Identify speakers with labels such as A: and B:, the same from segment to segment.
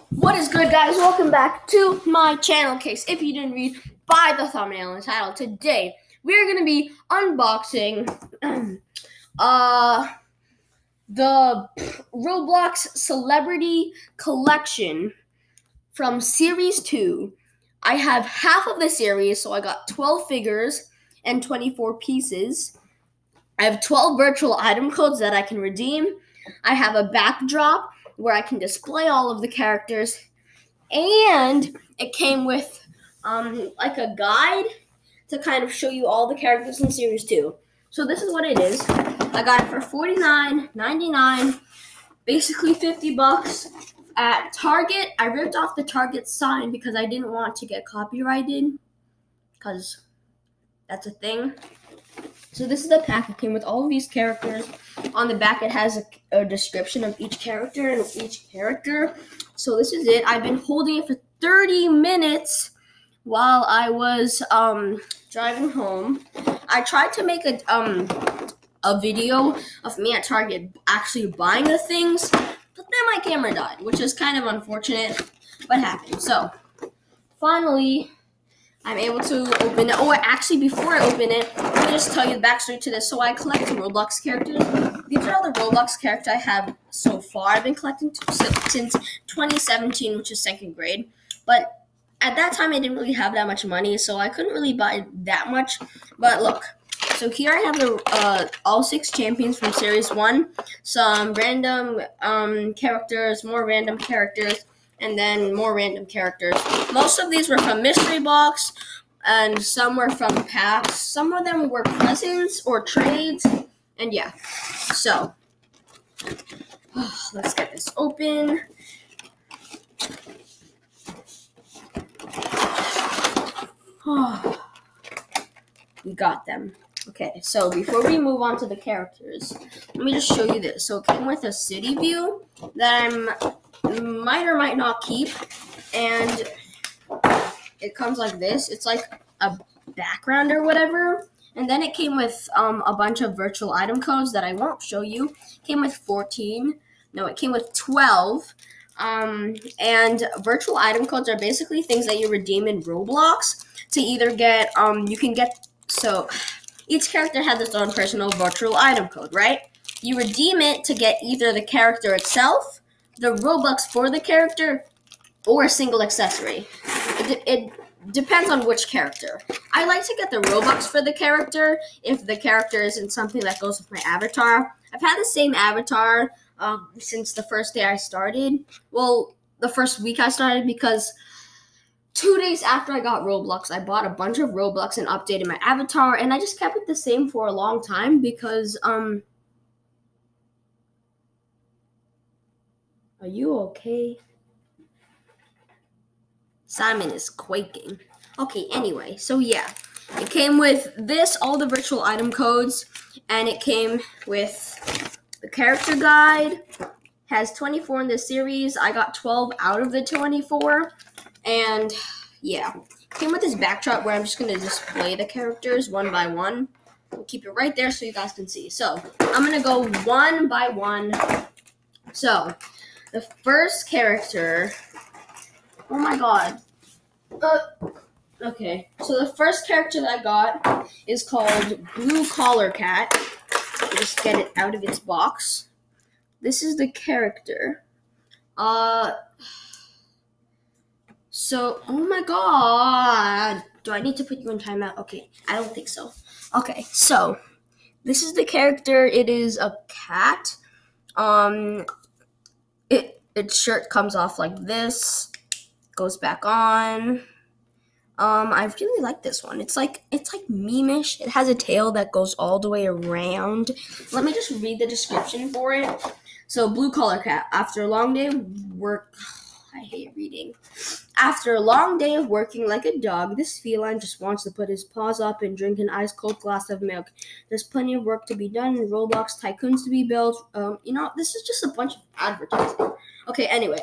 A: What is good, guys? Welcome back to my channel. Case if you didn't read by the thumbnail and title, today we're gonna be unboxing the Roblox Celebrity Collection from Series 2. I have half of the series, so I got 12 figures and 24 pieces. I have 12 virtual item codes that I can redeem. I have a backdrop where I can display all of the characters, and it came with like a guide to kind of show you all the characters in Series 2. So this is what it is. I got it for $49.99, basically $50 at Target. I ripped off the Target sign because I didn't want to get copyrighted, because that's a thing. So this is the pack. It came with all of these characters. On the back, it has a description of each character and each character. So this is it. I've been holding it for 30 minutes while I was driving home. I tried to make a video of me at Target actually buying the things, but then my camera died, which is kind of unfortunate, but happened. So finally, I'm able to open it. Oh, actually, before I open it, let me just tell you the backstory to this. So I collect Roblox characters. These are all the Roblox characters I have so far. I've been collecting since 2017, which is second grade. But at that time, I didn't really have that much money, so I couldn't really buy that much. But look, so here I have the all 6 champions from Series 1. Some random characters, more random characters, and then more random characters. Most of these were from Mystery Box, and some were from packs. Some of them were presents or trades, and yeah. So, let's get this open. We got them. Okay, so before we move on to the characters, let me just show you this. So it came with a city view that I might or might not keep, and it comes like this. It's like a background or whatever, and then it came with a bunch of virtual item codes that I won't show you. It came with 14. No, it came with 12. And virtual item codes are basically things that you redeem in Roblox to either get you can get, so each character has its own personal virtual item code, right? You redeem it to get either the character itself, the Robux for the character, or a single accessory. It depends on which character. I like to get the Robux for the character if the character isn't something that goes with my avatar. I've had the same avatar since the first day I started. Well, the first week I started, because 2 days after I got Roblox, I bought a bunch of Robux and updated my avatar, and I just kept it the same for a long time because Are you okay? Simon is quaking. Okay, anyway, so yeah. It came with this, all the virtual item codes, and it came with the character guide. Has 24 in the series. I got 12 out of the 24. And yeah. Came with this backdrop where I'm just going to display the characters one by one. We'll keep it right there so you guys can see. So, I'm going to go one by one. So, the first character, oh my god. Okay, so the first character that I got is called Blue Collar Cat. I'll just get it out of its box. This is the character. So, oh my god. Do I need to put you in timeout? Okay, I don't think so. Okay, so this is the character. It is a cat. Its shirt comes off like this, goes back on. I really like this one. It's like meme-ish. It has a tail that goes all the way around. Let me just read the description for it. So, blue collar cat. After a long day of work, I hate reading. After a long day of working like a dog, this feline just wants to put his paws up and drink an ice-cold glass of milk. There's plenty of work to be done and Roblox tycoons to be built. This is just a bunch of advertising. Okay, anyway.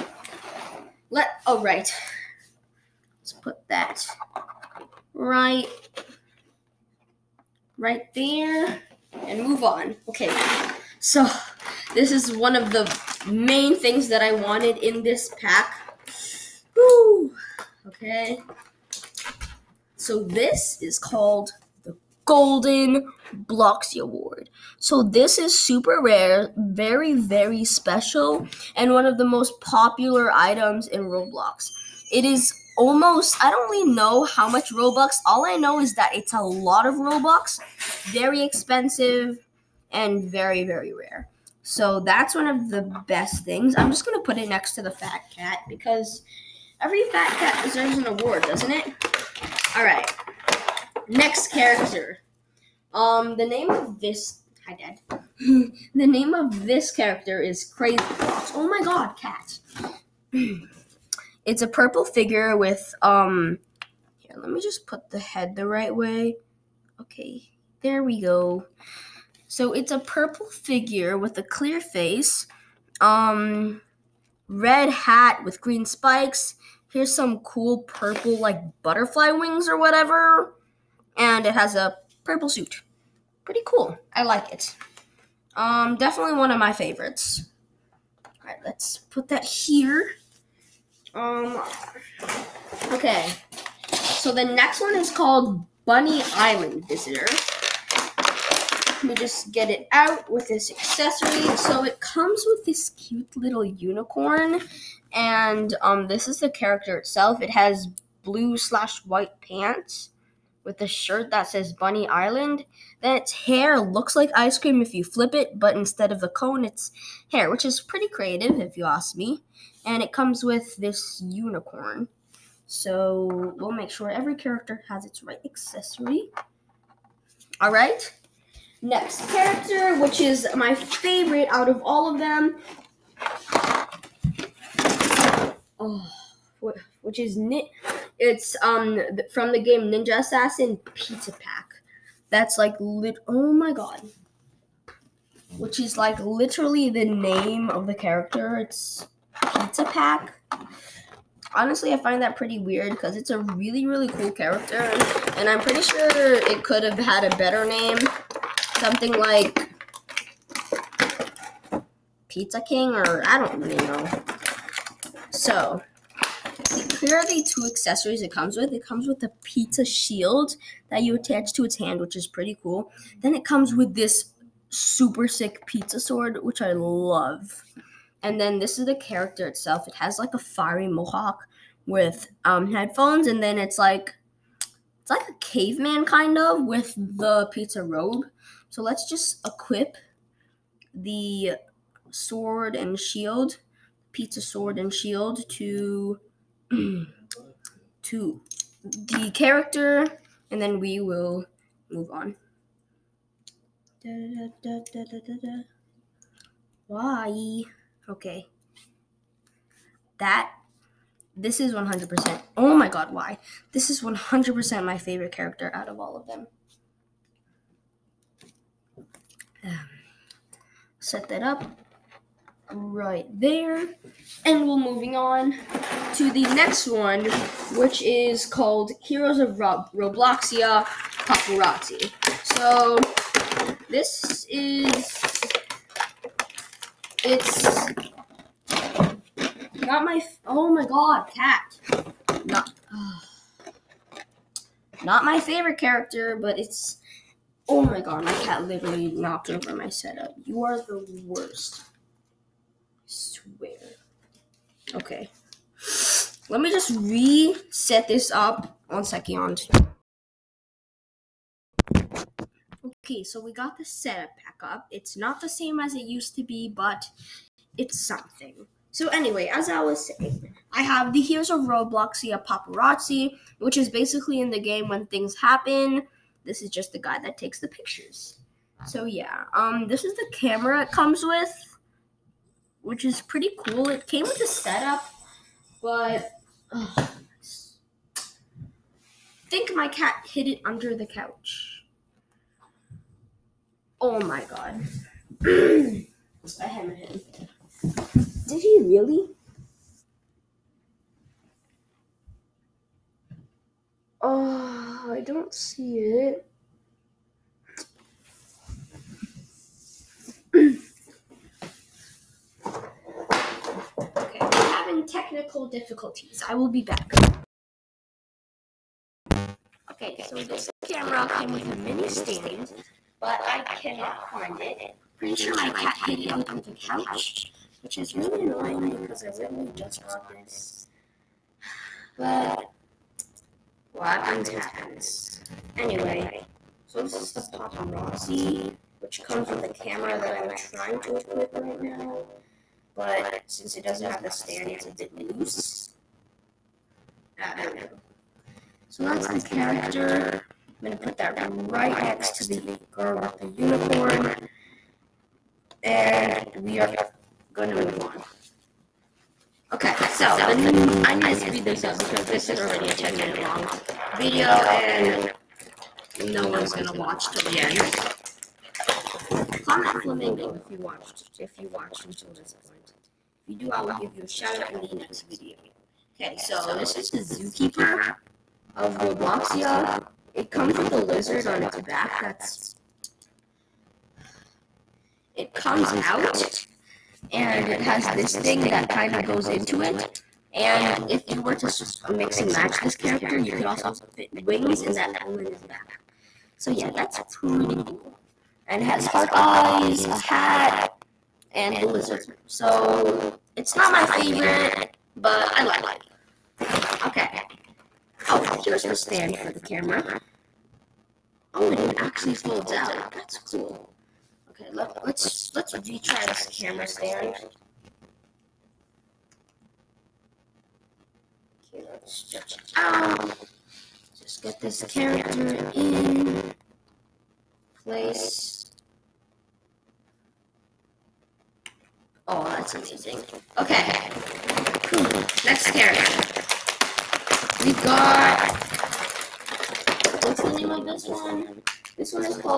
A: Oh, right. Let's put that right there and move on. Okay, so this is one of the main things that I wanted in this pack. Woo! Okay. So this is called the Golden Bloxy Award. So this is super rare, very, very special, and one of the most popular items in Roblox. It is almost, I don't really know how much Robux. All I know is that it's a lot of Robux, very expensive, and very, very rare. So that's one of the best things. I'm just going to put it next to the fat cat because every fat cat deserves an award, doesn't it? All right. Next character. The name of this... Hi, Dad. The name of this character is Crazy Fox. Oh my god, cat. It's a purple figure with, Here, let me just put the head the right way. Okay, there we go. So it's a purple figure with a clear face, red hat with green spikes. Here's some cool purple, like, butterfly wings or whatever. And it has a purple suit. Pretty cool. I like it. Definitely one of my favorites. Alright, let's put that here. Okay. So the next one is called Bunny Island Visitor. Let me just get it out with this accessory. So it comes with this cute little unicorn. And this is the character itself. It has blue/white pants with a shirt that says Bunny Island. Then its hair looks like ice cream if you flip it, but instead of the cone, it's hair, which is pretty creative if you ask me. And it comes with this unicorn. So we'll make sure every character has its right accessory. All right. Next character, which is my favorite out of all of them. Which is it's from the game Ninja Assassin Pizza Pack. That's like oh my god. Which is like literally the name of the character. It's Pizza Pack. Honestly, I find that pretty weird because it's a really, really cool character, and I'm pretty sure it could have had a better name. Something like Pizza King, or I don't really know. So here are the two accessories it comes with. It comes with a pizza shield that you attach to its hand, which is pretty cool. Then it comes with this super sick pizza sword, which I love. And then this is the character itself. It has like a fiery mohawk with headphones, and then it's like a caveman kind of with the pizza robe. So let's just equip the sword and shield, pizza sword and shield to the character, and then we will move on. Why? Okay. This is 100%. Oh my god, why? This is 100% my favorite character out of all of them. Set that up right there. And we're moving on to the next one, which is called Heroes of Robloxia Paparazzi. So this is, it's not my, oh my god, cat. Not my favorite character, but it's, oh my god, my cat literally knocked over my setup. You are the worst. I swear. Okay. Let me just reset this up. 1 second. Okay, so we got the setup back up. It's not the same as it used to be, but it's something. So anyway, as I was saying, I have the Heroes of Robloxia Paparazzi, which is basically in the game when things happen. This is just the guy that takes the pictures. So yeah, this is the camera it comes with, which is pretty cool. It came with a setup, but I think my cat hid it under the couch. Oh my god. I hammered him. Did he really? Oh, I don't see it. having technical difficulties. I will be back. Okay, so this camera came with a mini stand, but I cannot find it. Pretty sure my cat hid it under the couch, which is really annoying because I literally just got this. But what happens. Anyway, so this is the paparazzi, which comes with a camera that I'm trying to equip right now. But since it doesn't have the stand, it's a bit loose. There we go. So that's the character. I'm going to put that right next to the girl with the unicorn. And we are going to move on. Okay, so I need to speed this up because this is already a 10-minute long video and no one's going to watch till the end. Comment Flamingo if you watched until this point. If you do, I will give you a shout out in the next video. Okay, so this is the zookeeper of Roblox. It comes with a lizard on its back. It comes out, and it has this thing that kind of goes into it. And if you were to mix and match this character, you could also fit wings in that hole in his back. So yeah, that's pretty cool. And it has heart eyes, a hat, and the lizard. So it's not my favorite, but I like it. Okay. Oh, here's the stand for the camera. Oh, it actually folds out. That's cool. Okay, let's retry this camera stand. Okay, let's stretch it out. Just get this character in place. Oh, that's amazing. Okay. Next character. We got, what's the name of this one? This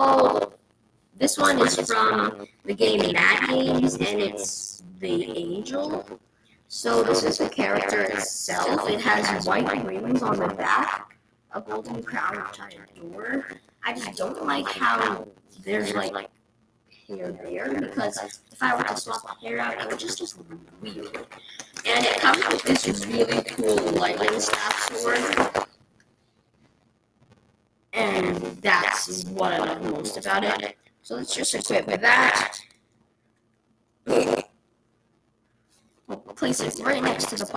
A: one is from the game Mad Games, and it's the Angel. So this is the character itself. It has white wings on the back, a golden crown, which I adore. I just don't like how there's like hair there, because if I were to swap the hair out, it would just look weird. And it comes with this really cool lightning staff sword. And that's what I love most about it. So let's just equip with that. We'll place it right next to the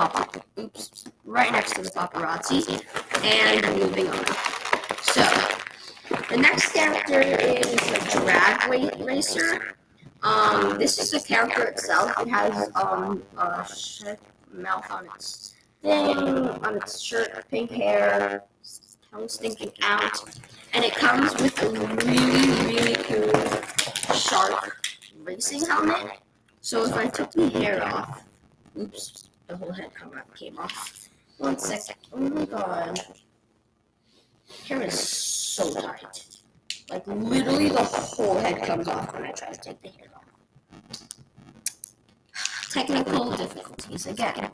A: paparazzi. And moving on. So the next character is a drag racer. This is the character itself. It has a mouth on its thing, on its shirt, pink hair, tongue sticking out, and it comes with a really cool shark racing helmet. So if I took the hair off, oops, the whole head came off. 1 second. Oh my god, hair is so tight. Like literally the whole head comes off when I try to take the hair off. Technical difficulties again.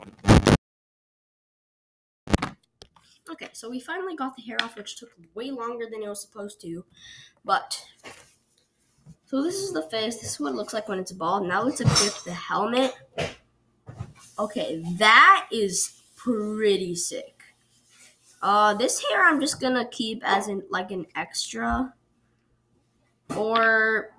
A: Okay, so we finally got the hair off, which took way longer than it was supposed to. But, so this is the face. This is what it looks like when it's bald. Now let's equip the helmet. Okay, that is pretty sick. This hair I'm just gonna keep as an extra. Or,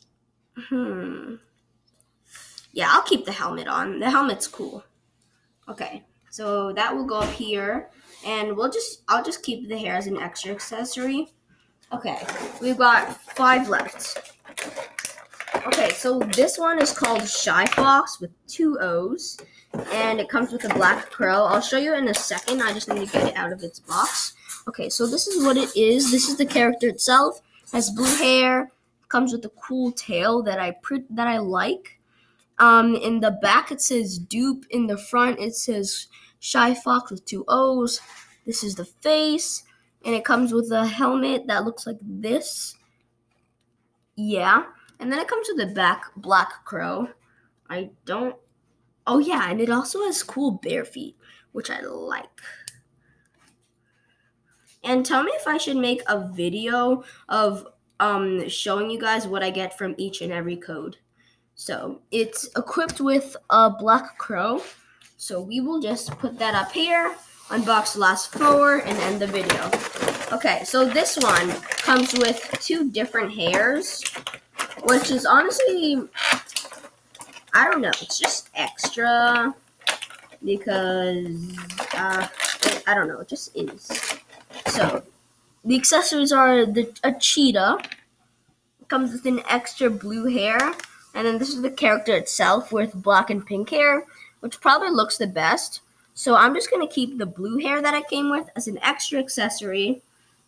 A: yeah, I'll keep the helmet on. The helmet's cool. Okay, so that will go up here, and I'll just keep the hair as an extra accessory. Okay, we've got 5 left. Okay, so this one is called Shy Fox with 2 O's, and it comes with a black crow. I'll show you in a second. I just need to get it out of its box. Okay, so this is what it is. This is the character itself. It has blue hair. Comes with a cool tail that I like. In the back it says dupe. In the front it says Shy Fox with 2 O's. This is the face, and it comes with a helmet that looks like this. Yeah, and then it comes with a black crow. Oh yeah, and it also has cool bare feet, which I like. And tell me if I should make a video of showing you guys what I get from each and every code. So it's equipped with a black crow, So we will just put that up here, unbox the last 4, and end the video. Okay, so this one comes with 2 different hairs, which is honestly, I don't know, it's just extra because, I don't know, it just is. So, the accessories are a cheetah, comes with an extra blue hair, and then this is the character itself with black and pink hair, which probably looks the best. So I'm just going to keep the blue hair that I came with as an extra accessory.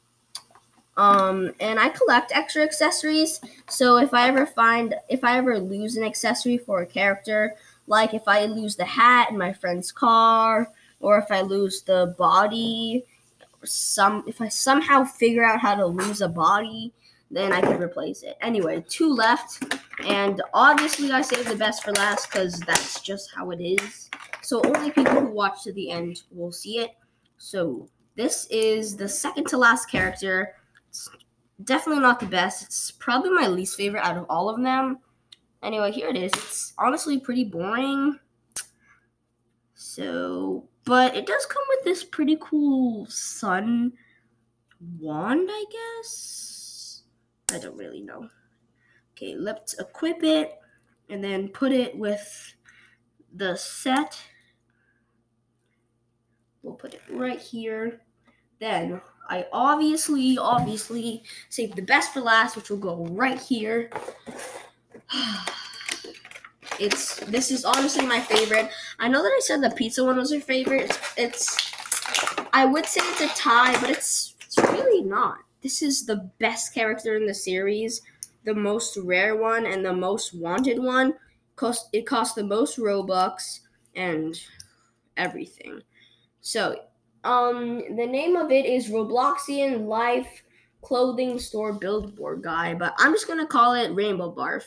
A: And I collect extra accessories, so if I ever lose an accessory for a character, like if I lose the hat in my friend's car, or if I lose the body, if I somehow figure out how to lose a body, then I can replace it. Anyway, 2 left, and obviously I saved the best for last because that's just how it is. So only people who watch to the end will see it. So this is the second to last character. It's definitely not the best. It's probably my least favorite out of all of them. Anyway, here it is. It's honestly pretty boring. So, but it does come with this pretty cool sun wand, I guess? I don't really know. Okay, let's equip it and then put it with the set. We'll put it right here. Then I obviously saved the best for last, which will go right here. This is honestly my favorite. I know that I said the pizza one was your favorite. I would say it's a tie, but it's really not. This is the best character in the series, the most rare one, and the most wanted one. It costs the most Robux and everything. So, the name of it is Robloxian Life Clothing Store Billboard Guy, but I'm just gonna call it Rainbow Barf.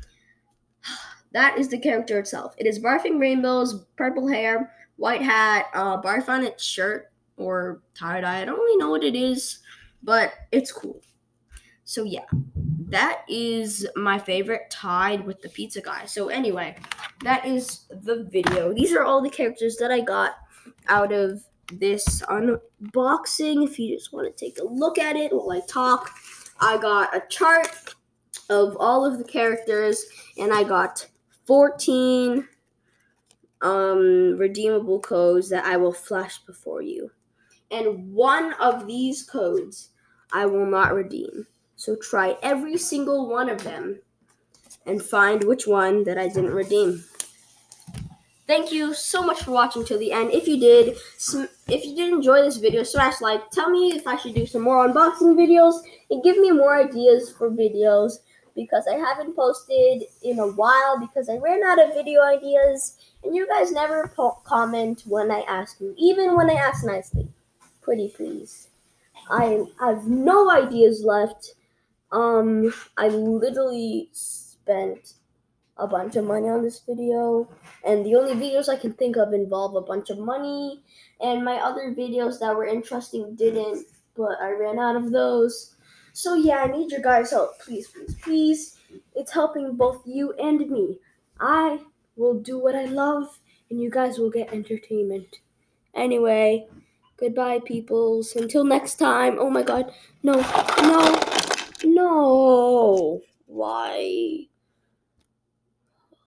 A: That is the character itself. It is barfing rainbows, purple hair, white hat, barf on its shirt or tie-dye. I don't really know what it is, but it's cool. So yeah, that is my favorite, tied with the pizza guy. So anyway, that is the video. These are all the characters that I got out of this unboxing. If you just want to take a look at it while I talk, I got a chart of all of the characters, and I got 14 redeemable codes that I will flash before you. And one of these codes I will not redeem. So try every single one of them and find which one that I didn't redeem. Thank you so much for watching till the end. If you did enjoy this video, smash like. Tell me if I should do some more unboxing videos and give me more ideas for videos, because I haven't posted in a while because I ran out of video ideas, and you guys never comment when I ask you, even when I ask nicely. Pretty please. I have no ideas left. I literally spent a bunch of money on this video, and the only videos I can think of involve a bunch of money, and my other videos that were interesting didn't, but I ran out of those. So yeah, I need your guys' help. Please, please, please. It's helping both you and me. I will do what I love, and you guys will get entertainment. Anyway, goodbye, peoples. Until next time. Oh my god. No. Why?